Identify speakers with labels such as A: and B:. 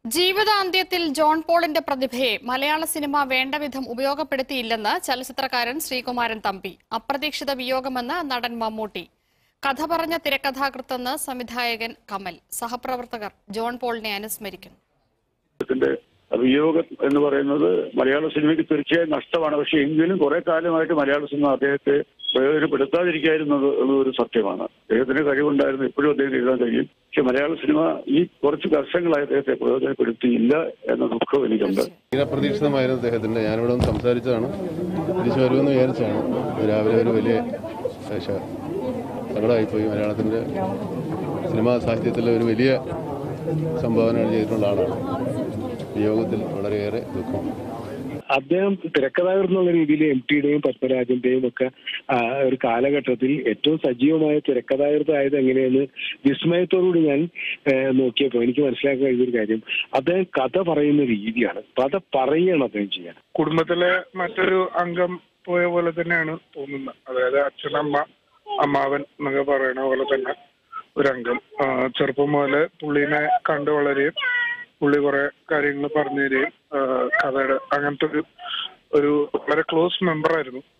A: ജീവിതാന്ത്യത്തിൽ John പോളിന്റെ പ്രതിഭയെ മലയാള cinema വേണ്ടവിധം ഉപയോഗപ്പെടുത്തിയില്ലെന്ന് ചലച്ചിത്രകാരൻ ശ്രീകുമാരൻ തമ്പി. അപ്രതീക്ഷിത വിയോഗമെന്ന് നടൻ മമ്മൂട്ടി. കഥ പറഞ്ഞ തിരക്കഥാകൃത്തെന്ന് സംവിധായകൻ കമൽ. സഹപ്രവർത്തകർ ജോൺ പോളിനെ അനുസ്മരിക്കുന്നു.
B: വിയോഗം എന്ന് പറയുന്നത് മലയാള സിനിമയ്ക്ക് തീർച്ചയായും നഷ്ടമാണ്. പക്ഷെ എങ്കിലും കുറെ കാലമായിട്ട് മലയാള സിനിമ അദ്ദേഹത്തെ പ്രയോജനപ്പെടുത്താതിരിക്കായിരുന്നത് ഒരു സത്യമാണ്. അദ്ദേഹത്തിന് കഴിവുണ്ടായിരുന്നു, ഇപ്പോഴും അദ്ദേഹം എഴുതാൻ കഴിയും. പക്ഷെ മലയാള സിനിമ ഈ കുറച്ച് വർഷങ്ങളായി അദ്ദേഹത്തെ പ്രയോജനപ്പെടുത്തിയില്ല എന്ന ദുഃഖം എനിക്കുണ്ട്.
C: അപ്രതീക്ഷിതമായിരുന്നു അദ്ദേഹത്തിന്റെ. ഞാനിവിടെ ഒന്ന് സംസാരിച്ചതാണ്, തിരിച്ചു വരുമെന്ന് വിചാരിച്ചാണ്. രാവിലെ ഒരു വലിയ സങ്കടമായിപ്പോയി. മലയാളത്തിന്റെ സിനിമാ സാഹിത്യത്തിലെ ഒരു വലിയ സംഭാവനകൾ ചെയ്തിട്ടുള്ള ആളാണ്. വിയോഗത്തിൽ വളരെയേറെ ദുഃഖം.
D: അദ്ദേഹം തിരക്കഥാകൃത്തുള്ള രീതിയിൽ MTയുടെയും പത്മരാജന്റെയും ഒക്കെ ഒരു കാലഘട്ടത്തിൽ ഏറ്റവും സജീവമായ തിരക്കഥാകൃത്തായത് എങ്ങനെയെന്ന് വിസ്മയത്തോടുകൂടി ഞാൻ നോക്കിയപ്പോൾ എനിക്ക് മനസ്സിലാക്കാൻ കഴിഞ്ഞൊരു കാര്യം, അദ്ദേഹം കഥ പറയുന്ന രീതിയാണ്. കഥ പറയുകയാണ് അദ്ദേഹം ചെയ്യാൻ.
E: കുടുംബത്തിലെ മറ്റൊരു അംഗം പോയ പോലെ തന്നെയാണ് തോന്നുന്നത്. അതായത് അച്ഛനമ്മ, അമ്മാവൻ എന്നൊക്കെ പറയണ പോലെ തന്നെ ഒരംഗം. ചെറുപ്പം മുതല് പുള്ളിനെ കണ്ടു വളരുകയും പുള്ളി കുറെ കാര്യങ്ങൾ പറഞ്ഞു തരികയും കഥയുടെ അങ്ങനത്തെ ഒരു വളരെ ക്ലോസ് മെമ്പറായിരുന്നു.